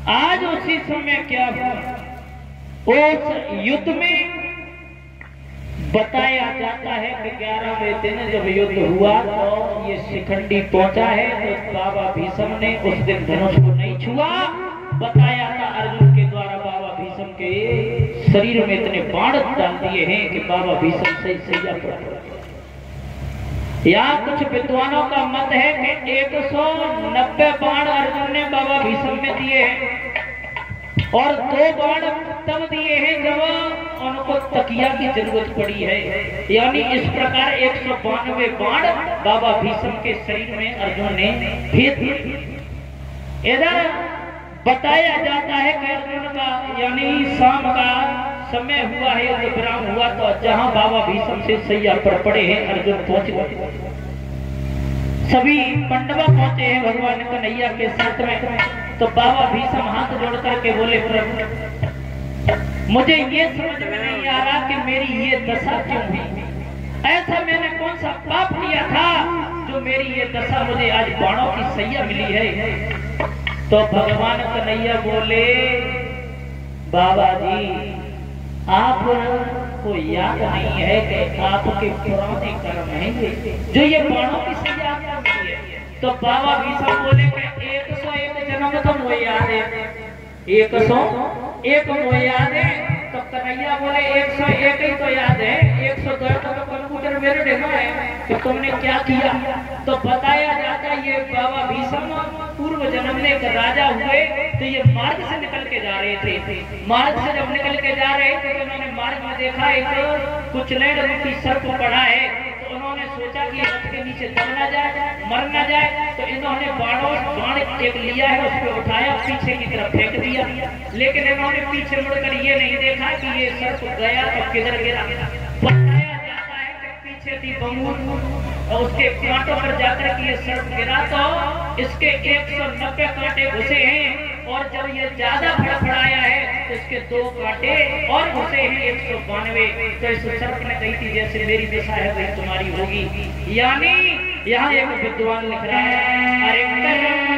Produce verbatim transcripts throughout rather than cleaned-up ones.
आज उसी समय क्या हुआ, उस युद्ध में बताया जाता है कि ग्यारहवें दिन जब युद्ध हुआ तो ये शिखंडी पहुंचा है तो बाबा भीष्म ने उस दिन धनुष को नहीं छुआ। बताया था अर्जुन के द्वारा बाबा भीष्म के शरीर में इतने बाण डाल दिए हैं कि बाबा भीष्म सही सैया पर। यहाँ कुछ विद्वानों का मत है कि एक सौ नब्बे बाण अर्जुन ने बाबा भीष्म में दिए हैं और दो बाण तब दिए हैं जब उनको तकिया की जरूरत पड़ी है। यानी इस प्रकार एक सौ बानवे बाण बाबा भीष्म के शरीर में अर्जुन ने भेज दिए। इधर बताया जाता है कि अर्जुन का यानी शाम का समय हुआ है, युद्ध विराम हुआ तो जहां बाबा भीष्म से सैया पर पड़े हैं अर्जुन पहुंच गए। सभी पांडव पहुंचे हैं भगवान कन्हैया के साथ में। तो बाबा भीष्म हाथ जोड़ करके बोले, प्रभु मुझे ये समझ में नहीं आ रहा कि मेरी ये दशा क्यों हुई, ऐसा मैंने कौन सा पाप किया था जो मेरी ये दशा मुझे आज बाणों की सैया मिली है। तो भगवान कन्हैया बोले, बाबा जी आपको याद नहीं है कि आपके पुराने कर्म हैं जो ये बाणों की सैया आपको मिली है। तो बाबा भीष्म बोले कि एक सौ एक जन्म तो मुझे याद है, एक सौ एक मुझे याद है। तो कन्हैया बोले एक सौ एक ही तो याद है, एक सौ दो तो कंप्यूटर मेरे देखा है कि तुमने क्या किया। तो बताया जाता ये बाबा भीष्म पूर्व जन्म में एक राजा हुए तो ये मार्ग से निकल के जा रहे थे। मार्ग से जब निकल के जा रहे थे तो उन्होंने मार्ग में देखा एक कुचलेड़ रूपी सर्प पड़ा है। तो उन्होंने सोचा कि रथ के नीचे दब ना जाए, मर ना जाए। तो इन्होंने बाणों बाण एक लिया है, उस पर उठाया, पीछे की तरफ फेंक दिया। लेकिन इन्होंने पीछे मुड़कर ये नहीं देखा कि ये सर्प गया तो किधर गिरा। बताया जाता है कि पीछे थी बंगूर और उसके कांटों पर जाकर के ये सर्प गिरा तो इसके एक सौ नब्बे कांटे घुसे हैं और जब ये ज्यादा फड़फड़ाया है तो इसके दो कांटे और घुसे हैं एक सौ बानवे। तो इस सर्प ने कही थी जैसे मेरी दशा है वही तुम्हारी होगी। यानी यहाँ एक विद्वान लिख रहा है, अरे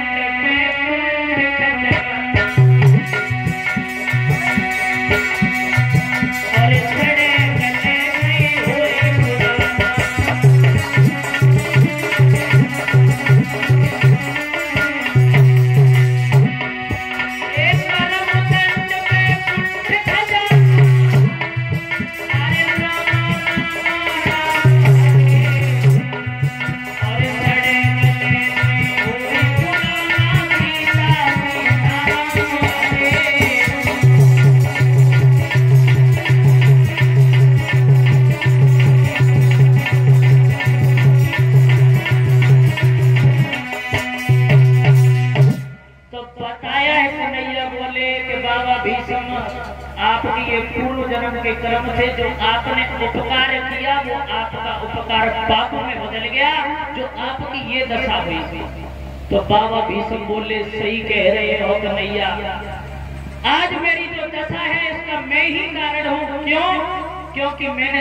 आपकी ये पूर्व जन्म के कर्म थे जो आपने उपकार किया वो आपका उपकार पाप में बदल गया जो आपकी ये दशा हुई थी। तो बाबा भीष्म बोले, सही कह रहे हो कन्हैया, आज मेरी जो दशा है इसका मैं ही कारण हूँ। क्यों? क्योंकि मैंने